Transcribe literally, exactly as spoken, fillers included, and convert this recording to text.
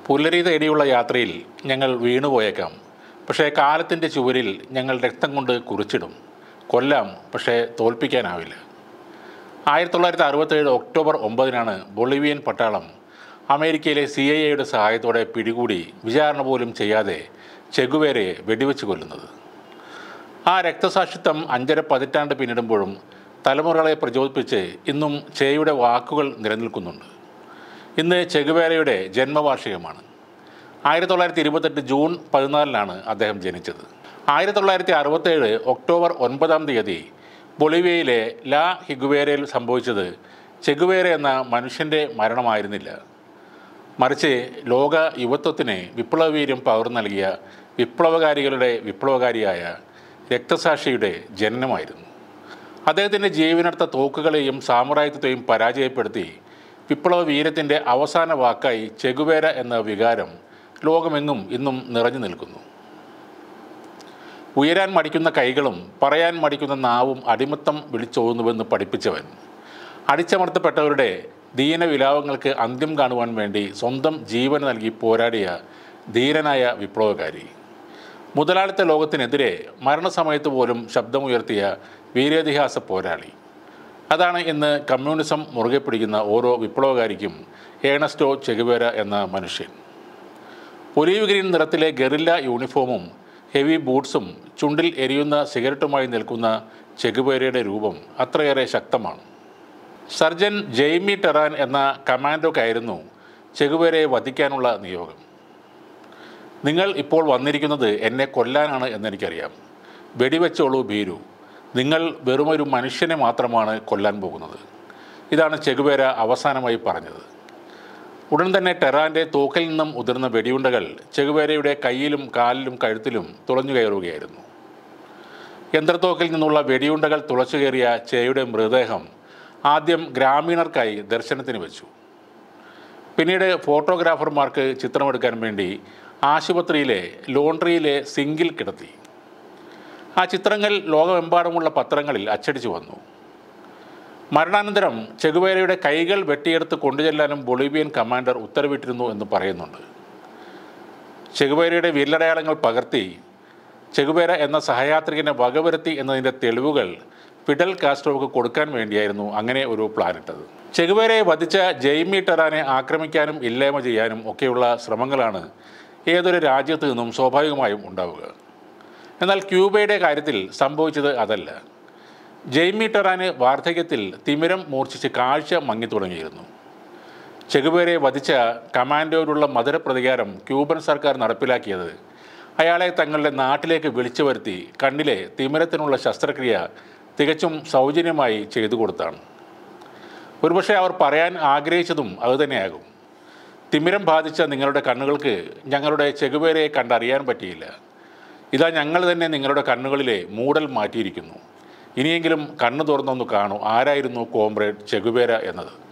പുലരി തേടിയുള്ള യാത്രയിൽ ഞങ്ങൾ വീണുപോയേക്കാം. പക്ഷേ കാലത്തിൻ്റെ ചുവരിൽ ഞങ്ങൾ രക്തം കൊണ്ട് കുറിച്ചിടും. കൊല്ലാം, പക്ഷേ തോൽപ്പിക്കാനാവില്ല. ആയിരത്തി തൊള്ളായിരത്തി അറുപത്തേഴ് ഒക്ടോബർ ഒമ്പതിനാണ് ബൊളീവിയൻ പട്ടാളം അമേരിക്കയിലെ സി ഐ എയുടെ സഹായത്തോടെ പിടികൂടി വിചാരണ പോലും ചെയ്യാതെ ചെഗുവേരയെ വെടിവെച്ച് കൊല്ലുന്നത്. ആ രക്തസാക്ഷിത്വം അഞ്ചര പതിറ്റാണ്ട് പിന്നിടുമ്പോഴും തലമുറകളെ പ്രചോദിപ്പിച്ച് ഇന്നും ചേയുടെ വാക്കുകൾ നിലനിൽക്കുന്നുണ്ട്. ഇന്ന് ചെഗുവേരയുടെ ജന്മവാർഷികമാണ്. ആയിരത്തി തൊള്ളായിരത്തി ഇരുപത്തെട്ട് ജൂൺ പതിനാലിനാണ് അദ്ദേഹം ജനിച്ചത്. ആയിരത്തി തൊള്ളായിരത്തി അറുപത്തേഴ് ഒക്ടോബർ ഒൻപതാം തീയതി ബൊളീവിയയിലെ ലാ ഹിഗുവേരയിൽ സംഭവിച്ചത് ചെഗുവേര എന്ന മനുഷ്യൻ്റെ മരണമായിരുന്നില്ല, മറിച്ച് ലോക യുവത്വത്തിന് വിപ്ലവവീര്യം പകർന്നു നൽകിയ വിപ്ലവകാരികളുടെ വിപ്ലവകാരിയായ രക്തസാക്ഷിയുടെ ജനനമായിരുന്നു. അദ്ദേഹത്തിൻ്റെ ജീവനർത്ത തോക്കുകളെയും സാമ്രാജ്യത്വത്തെയും പരാജയപ്പെടുത്തി വിപ്ലവ വീരത്തിൻ്റെ അവസാന വാക്കായി ചെഗുവേര എന്ന വികാരം ലോകമെങ്ങും ഇന്നും നിറഞ്ഞു നിൽക്കുന്നു. ഉയരാൻ മടിക്കുന്ന കൈകളും പറയാൻ മടിക്കുന്ന നാവും അടിമത്തം വിളിച്ചോതുന്നുവെന്ന് പഠിപ്പിച്ചവൻ, അടിച്ചമർത്തപ്പെട്ടവരുടെ ദീനവിലാപങ്ങൾക്ക് അന്ത്യം കാണുവാൻ വേണ്ടി സ്വന്തം ജീവൻ നൽകി പോരാടിയ ധീരനായ വിപ്ലവകാരി, മുതലാളിത്ത ലോകത്തിനെതിരെ മരണസമയത്ത് പോലും ശബ്ദമുയർത്തിയ വീരേതിഹാസ പോരാളി. അതാണ് ഇന്ന് കമ്മ്യൂണിസം മുറുകെ പിടിക്കുന്ന ഓരോ വിപ്ലവകാരിക്കും ഏണസ്റ്റോ ചെഗുവേര എന്ന മനുഷ്യൻ. ഒലീവ് ഗ്രീൻ നിറത്തിലെ ഗറില്ല യൂണിഫോമും ഹെവി ബൂട്ട്സും ചുണ്ടിൽ എരിയുന്ന സിഗരറ്റുമായി നിൽക്കുന്ന ചെഗുവേരയുടെ രൂപം അത്രയേറെ ശക്തമാണ്. സർജൻ ജെയ്മി ടെറാൻ എന്ന കമാൻഡോക്കായിരുന്നു ചെഗുവേരയെ വധിക്കാനുള്ള നിയോഗം. നിങ്ങൾ ഇപ്പോൾ വന്നിരിക്കുന്നത് എന്നെ കൊല്ലാനാണ് എന്നെനിക്കറിയാം. വെടിവെച്ചോളൂ ഭീരു, നിങ്ങൾ വെറുമൊരു മനുഷ്യനെ മാത്രമാണ് കൊല്ലാൻ പോകുന്നത്. ഇതാണ് ചെഗുവേര അവസാനമായി പറഞ്ഞത്. ഉടൻ തന്നെ ടെറാൻ്റെ തോക്കിൽ നിന്നും ഉതിർന്ന വെടിയുണ്ടകൾ ചെഗുവേരയുടെ കയ്യിലും കാലിലും കഴുത്തിലും തുളഞ്ഞു കയറുകയായിരുന്നു. യന്ത്രത്തോക്കിൽ നിന്നുള്ള വെടിയുണ്ടകൾ തുളച്ചു കയറിയ ചേയുടെ മൃതദേഹം ആദ്യം ഗ്രാമീണർക്കായി ദർശനത്തിന് വെച്ചു. പിന്നീട് ഫോട്ടോഗ്രാഫർമാർക്ക് ചിത്രമെടുക്കാൻ വേണ്ടി ആശുപത്രിയിലെ ലോണ്ടറിയിലെ സിങ്കിൽ കിടത്തി. ആ ചിത്രങ്ങൾ ലോകമെമ്പാടുമുള്ള പത്രങ്ങളിൽ അച്ചടിച്ചു വന്നു. മരണാനന്തരം ചെഗുവേരയുടെ കൈകൾ വെട്ടിയെടുത്ത് കൊണ്ടുചെല്ലാനും ബൊളീവിയൻ കമാൻഡർ ഉത്തരവിട്ടിരുന്നു എന്ന് പറയുന്നുണ്ട്. ചെഗുവേരയുടെ വിരലടയാളങ്ങൾ പകർത്തി ചെഗുവേര എന്ന സഹയാത്രികനെ വകവരുത്തി എന്നതിൻ്റെ തെളിവുകൾ ഫിഡൽ കാസ്ട്രോക്ക് കൊടുക്കാൻ വേണ്ടിയായിരുന്നു അങ്ങനെ ഒരു പ്ലാനിട്ടത്. ചെഗുവേരയെ വധിച്ച ജെയ്മി ടെറാനെ ആക്രമിക്കാനും ഇല്ലായ്മ ചെയ്യാനും ഒക്കെയുള്ള ശ്രമങ്ങളാണ് ഏതൊരു രാജ്യത്തു നിന്നും സ്വാഭാവികമായും ഉണ്ടാവുക. എന്നാൽ ക്യൂബയുടെ കാര്യത്തിൽ സംഭവിച്ചത് അതല്ല. ജെയ്മി ടെറാന് വാർദ്ധക്യത്തിൽ തിമിരം മൂർച്ഛിച്ച് കാഴ്ച മങ്ങി തുടങ്ങിയിരുന്നു. ചെഗുവേരയെ വധിച്ച കമാൻഡോയോടുള്ള മധുര പ്രതികാരം ക്യൂബൻ സർക്കാർ നടപ്പിലാക്കിയത് അയാളെ തങ്ങളുടെ നാട്ടിലേക്ക് വിളിച്ചു വരുത്തി കണ്ണിലെ തിമിരത്തിനുള്ള ശസ്ത്രക്രിയ തികച്ചും സൗജന്യമായി ചെയ്തു കൊടുത്താണ്. ഒരുപക്ഷെ അവർ പറയാൻ ആഗ്രഹിച്ചതും അതുതന്നെയാകും. തിമിരം ബാധിച്ച നിങ്ങളുടെ കണ്ണുകൾക്ക് ഞങ്ങളുടെ ചെഗുവേരയെ കണ്ടറിയാൻ പറ്റിയില്ല. ഇതാ ഞങ്ങൾ തന്നെ നിങ്ങളുടെ കണ്ണുകളിലെ മൂടൽ മാറ്റിയിരിക്കുന്നു. ഇനിയെങ്കിലും കണ്ണു തുറന്നൊന്ന് കാണൂ, ആരായിരുന്നു കോമ്രേഡ് ചെഗുവേര എന്നത്.